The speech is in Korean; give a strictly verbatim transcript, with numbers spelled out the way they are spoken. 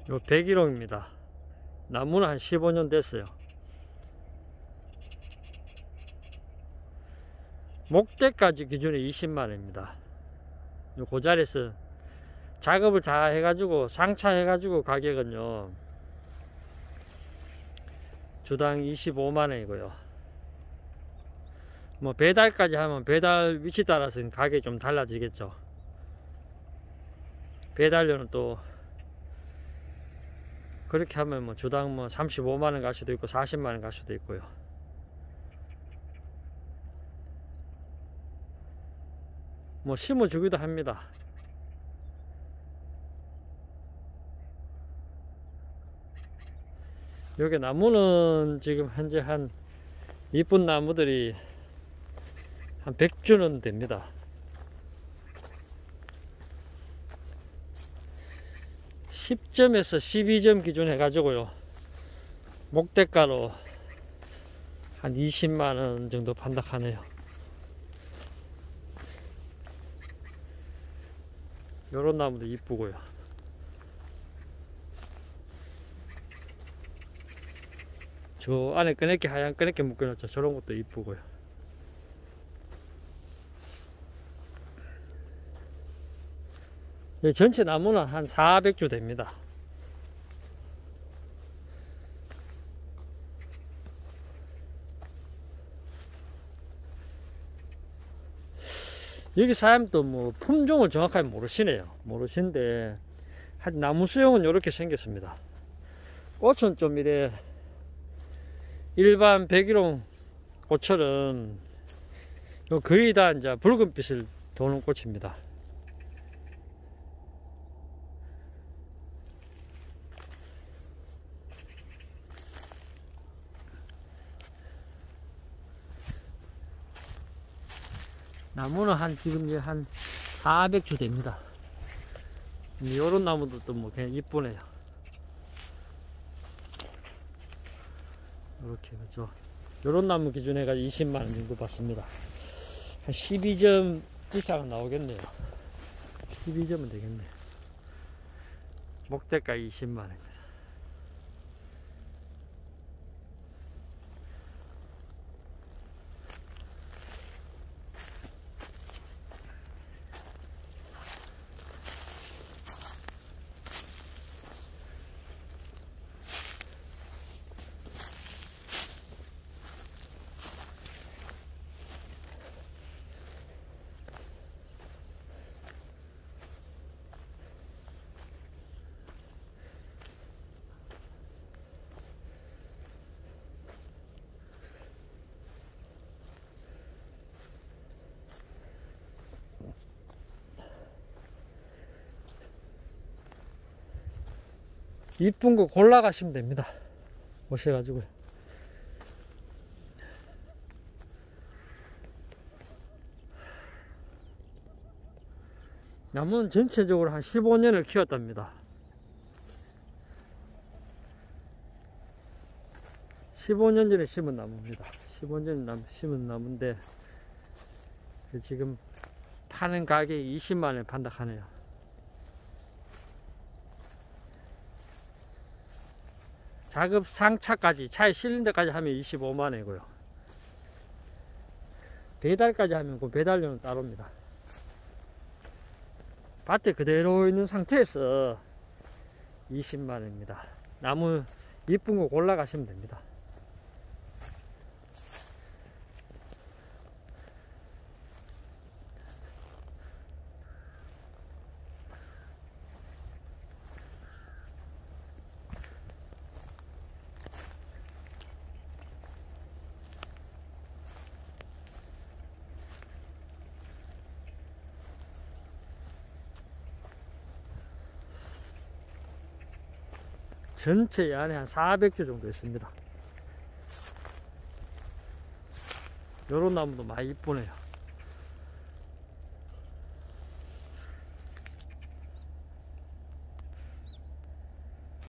요 백일홍입니다. 나무는 한 십오 년 됐어요. 목대까지 기준에 이십만 원입니다. 요 그 자리에서 작업을 다 해가지고 상차 해가지고 가격은요 주당 이십오만 원이고요. 뭐 배달까지 하면 배달 위치 따라서 가격이 좀 달라지겠죠. 배달료는 또 그렇게 하면 뭐 주당 뭐 삼십오만 원 갈 수도 있고 사십만 원 갈 수도 있고요. 뭐 심어 주기도 합니다. 여기 나무는 지금 현재 한 이쁜 나무들이 한 백 주는 됩니다. 십 점에서 십이 점 기준 해가지고요 목대가로 한 이십만 원 정도 판다 하네요. 요런 나무도 이쁘고요. 저 안에 꺼냈게 하얀 꺼냈게 묶여놨죠. 저런 것도 이쁘고요. 전체 나무는 한 사백 주 됩니다. 여기 사람도 뭐 품종을 정확하게 모르시네요. 모르시는데 한 나무 수용은 이렇게 생겼습니다. 꽃은 좀 이래 일반 백일홍 꽃처럼 거의 다 이제 붉은빛을 도는 꽃입니다. 나무는 한 지금 한 사백 주 됩니다. 요런 나무도 또 뭐 그냥 이쁘네요. 이렇게 그죠. 요런 나무 기준에 가 이십만 원 정도 받습니다. 한 십이 점 이상은 나오겠네요. 십이 점은 되겠네요. 목대가 이십만 원입니다. 이쁜 거 골라 가시면 됩니다. 오셔가지고. 나무는 전체적으로 한 십오 년을 키웠답니다. 십오 년 전에 심은 나무입니다. 십오 년 전 심은 나무인데 지금 파는 가격이 이십만 원에 판다 하네요. 작업 상차까지 차에 실린 데까지 하면 이십오만 원이고요. 배달까지 하면 그 배달료는 따로입니다. 밭에 그대로 있는 상태에서 이십만 원입니다. 나무 이쁜 거 골라 가시면 됩니다. 전체 안에 한 사백 주 정도 있습니다. 요런 나무도 많이 이쁘네요.